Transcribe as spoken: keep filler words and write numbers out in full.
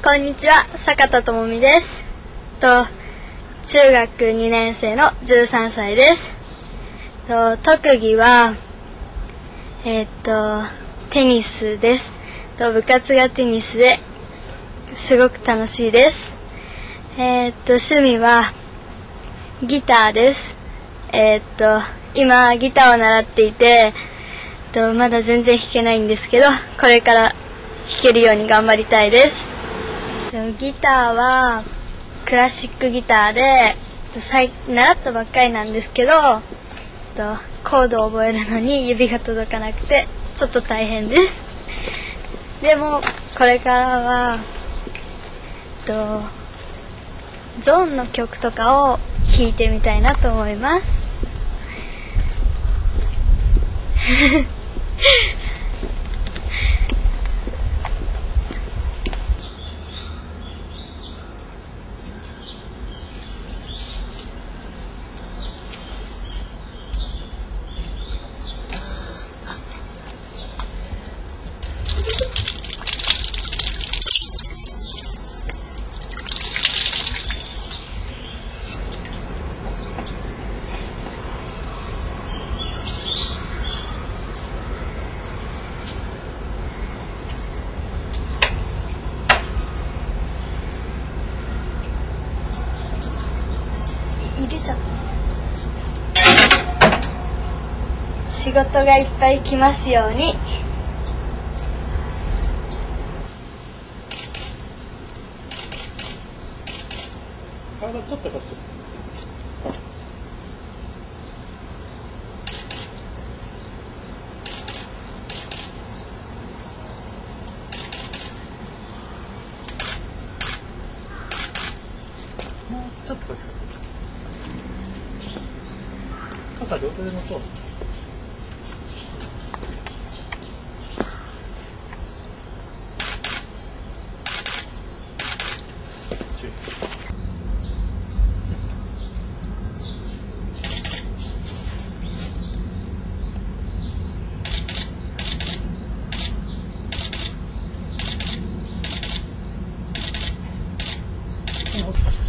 こんにちは、坂田智美です。と中学にねん生のじゅうさんさいです。と特技はえー、っとテニスです。と部活がテニスですごく楽しいです。えー、っと趣味はギターです。えー、っと今ギターを習っていてとまだ全然弾けないんですけど、これから弾けるように頑張りたいです。ギターはクラシックギターで習ったばっかりなんですけど、コードを覚えるのに指が届かなくてちょっと大変です。でもこれからはゾーンの曲とかを弾いてみたいなと思います。入れちゃった。仕事がいっぱい来ますように。 体ちょっとこっち。もうちょっとこっち。肩両手で持そう。うん